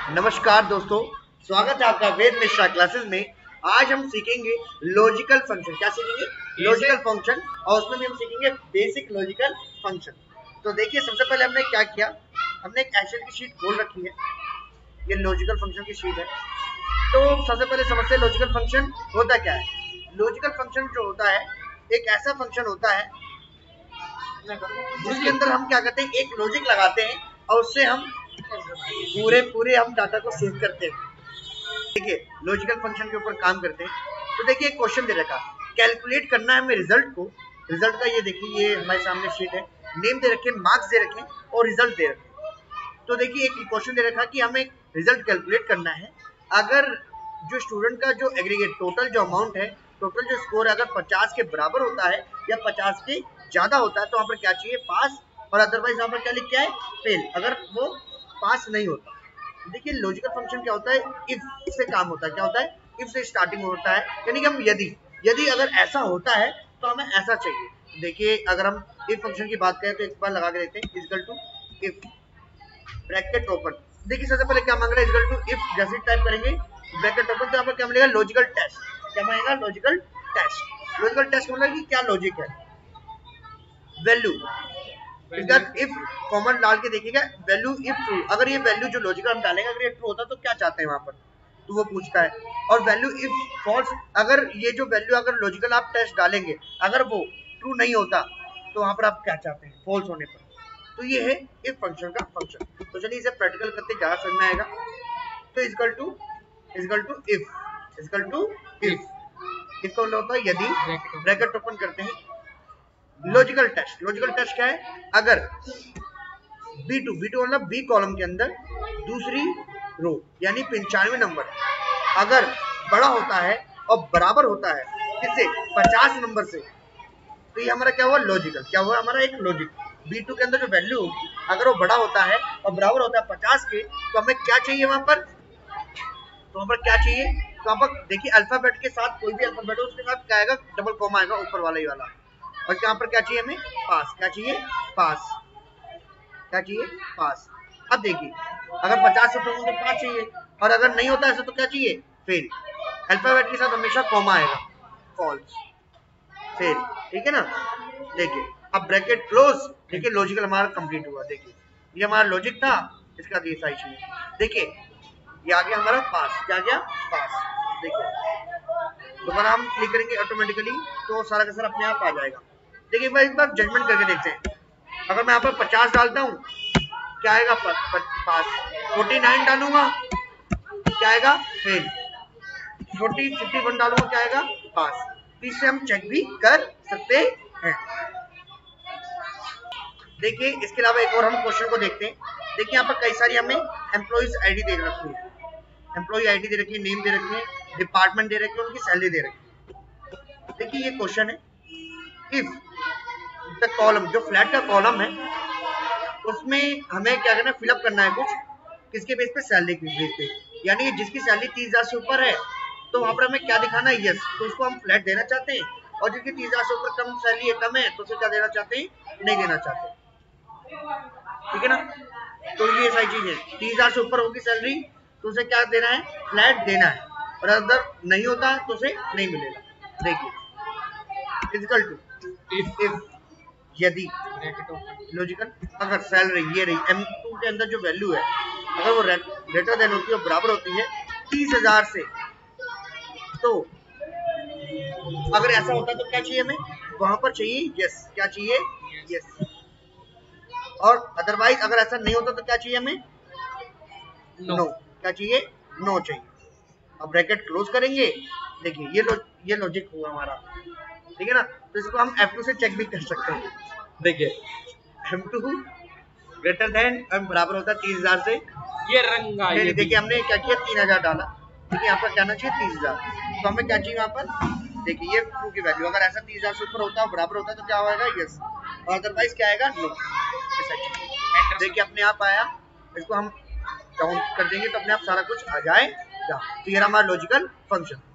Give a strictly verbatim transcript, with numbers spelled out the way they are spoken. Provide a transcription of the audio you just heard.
नमस्कार दोस्तों, स्वागत है आपका वेद मिश्रा क्लासेस में। आज हम सीखेंगे लॉजिकल फंक्शन। क्या सीखेंगे? Logical function. और उसमें भी हम सीखेंगे बेसिक लॉजिकल फंक्शन। तो देखिए, सबसे पहले हमने क्या किया, हमने एक एक्सेल की शीट खोल रखी है। ये लॉजिकल फंक्शन की शीट है। तो सबसे पहले समझते हैं लॉजिकल फंक्शन होता क्या है। लॉजिकल फंक्शन जो होता है, एक ऐसा फंक्शन होता है जिसके अंदर हम क्या करते हैं, एक लॉजिक लगाते हैं और उससे हम पूरे पूरे हम डाटा को सेव करते हैं। देखिए, लॉजिकल फंक्शन के ऊपर काम करते हैं। तो देखिए, एक क्वेश्चन दे रखा, कैलकुलेट करना है हमें रिजल्ट को। रिजल्ट का ये देखिए, ये हमारे सामने शीट है, नेम दे रखे, मार्क्स दे रखे और रिजल्ट दे रखे। तो देखिए, एक क्वेश्चन दे रखा कि हमें रिजल्ट कैलकुलेट करना है। अगर जो स्टूडेंट का जो एग्रीगेट टोटल जो अमाउंट है, टोटल जो स्कोर अगर पचास के बराबर होता है या पचास के ज्यादा होता है तो वहां पर क्या चाहिए, पास। और अदरवाइज यहाँ पर क्या लिख के आए, फेल, अगर वो पास नहीं होता। देखिए, लॉजिकल फंक्शन क्या होता है, इफ से काम होता है। क्या होता है? इफ से स्टार्टिंग होता है, यानी कि हम यदि यदि अगर ऐसा होता है तो हमें ऐसा चाहिए। देखिए, अगर हम इफ फंक्शन की बात करें तो एक बार लगा के देते हैं, equal to if bracket open. देखिए, सबसे पहले क्या मांग रहा है, इक्वल टू इफ। जैसे टाइप करेंगे ब्रैकेट ओपन तो यहाँ पर क्या मिलेगा, लॉजिकल टेस्ट। क्या मिलेगा? Logical test. लॉजिकल टेस्ट मतलब कि क्या लॉजिक है, वैल्यू। इफ कॉमन डाल के देखिएगा, वैल्यू इफ ट्रू। अगर ये वैल्यू जो लॉजिकल हम डालेंगे अगर ये ट्रू होता तो क्या चाहते हैं वहां पर, तो वो पूछता है। और वैल्यू इफ फॉल्स, अगर ये जो वैल्यू अगर लॉजिकल आप टेस्ट डालेंगे अगर वो ट्रू नहीं होता तो वहां पर आप क्या चाहते हैं, फॉल्स होने पर। तो ये है इफ फंक्शन का फंक्शन। तो चलिए इसे प्रैक्टिकल करते ज्यादा समझ में आएगा। तो equal to equal to if equal to if if का मतलब होता है यदि, ब्रैकेट ओपन करते हैं, लॉजिकल टेस्ट। लॉजिकल टेस्ट क्या है, अगर बी टू बी टू मतलब बी कॉलम के अंदर दूसरी रो यानी पंचानवे नंबर अगर बड़ा होता है और बराबर होता है किससे, पचास नंबर से, तो ये हमारा क्या हुआ, लॉजिकल। क्या हुआ हमारा, एक लॉजिक। बी टू के अंदर जो वैल्यू होगी अगर वो बड़ा होता है और बराबर होता है पचास के, तो हमें क्या चाहिए वहां पर, तो वहां पर क्या चाहिए, तो वहां पर देखिए अल्फाबेट के साथ कोई भी अल्फाबेट हो उसके साथ क्या आएगा, डबल कॉमा आएगा ऊपर वाला ही वाला। और यहाँ पर क्या चाहिए हमें, पास। क्या चाहिए, पास। क्या चाहिए, पास। अब देखिए, अगर पचास से तो पास चाहिए, और अगर नहीं होता ऐसा तो क्या चाहिए, फेल। अल्फाबेट के साथ हमेशा कॉमा आएगा, फॉल्स, फेल। ठीक है ना। देखिए, अब ब्रैकेट क्लोज। देखिए, लॉजिकल हमारा कंप्लीट हुआ। देखिए, ये हमारा लॉजिक था, इसका ये साइज चाहिए। देखिए, ये आ गया हमारा पास। क्या गया, पास। देखिए, दोबारा हम क्लिक करेंगे ऑटोमेटिकली तो सारा का सारा अपने आप आ जाएगा। देखिए, एक बार जजमेंट करके देखते हैं। अगर मैं यहाँ पर पचास डालता हूँ क्या आएगा, पास। फोर्टी नाइन डालूंगा क्या आएगा, फेल। फोर्टी फिफ्टी वन डालूंगा क्या आएगा, पास। तो इससे हम चेक भी कर सकते हैं। देखिए, इसके अलावा एक और हम क्वेश्चन को देखते हैं। देखिए, यहाँ पर कई सारी हमें एम्प्लॉइज आईडी दे रखी है, एम्प्लॉय आईडी दे रखी है, नेम दे रखी है, डिपार्टमेंट दे रखी है, उनकी सैलरी दे रखी है। देखिए, ये क्वेश्चन है, इफ द कॉलम, जो फ्लैट का कॉलम है उसमें हमें क्या करना है, फिलअप करना है कुछ, किसके बेस पे, सैलरी के बेस पे। यानी कि जिसकी सैलरी तीस हजार से ऊपर है तो वहां पर हमें क्या दिखाना है, यस, तो उसको हम फ्लैट देना चाहते हैं। और जिसकी तीस हजार से ऊपर कम सैलरी है, कम है, तो उसे क्या देना चाहते हैं, नहीं देना चाहते। ठीक है ना। तो ये सारी चीज है, तीस हजार से ऊपर होगी सैलरी तो उसे क्या देना है, फ्लैट देना है। और अगर नहीं होता है तो उसे नहीं मिलेगा। देखिए, इक्वल टू इफ इफ यदि लॉजिकल, अगर सैलरी ये रही एम टू के अंदर जो वैल्यू है अगर वो ग्रेटर देन होती है, बराबर होती है तीस हजार से, तो अगर ऐसा होता है तो क्या चाहिए हमें, वहां पर चाहिए यस। क्या चाहिए, यस। और अदरवाइज अगर ऐसा नहीं होता तो क्या चाहिए हमें, नो। क्या चाहिए, नो चाहिए। अब ब्रैकेट क्लोज करेंगे। देखिए, ये लो, ये लॉजिक हुआ हमारा। ठीक है ना। तो इसको हम एफ टू से चेक भी कर सकते हैं। देखिए, M two greater than M बराबर होता है तीस हजार से, ये रंगा ये देखिए हमने क्या किया, तीन हजार डाला। देखिए, यहाँ पर क्या चाहिए, तीस हजार। तो हमें क्या चाहिए वहां पर, देखिए ये ट्रू की वैल्यू, अगर ऐसा तीस हजार से ऊपर होता है बराबर होता है तो क्या होगा, यस। और अदरवाइज क्या आएगा, नो। देखिए, अपने आप आया। इसको हम काउंट कर देंगे तो अपने आप सारा कुछ आ जाएगा। तो ये हमारा लॉजिकल फंक्शन।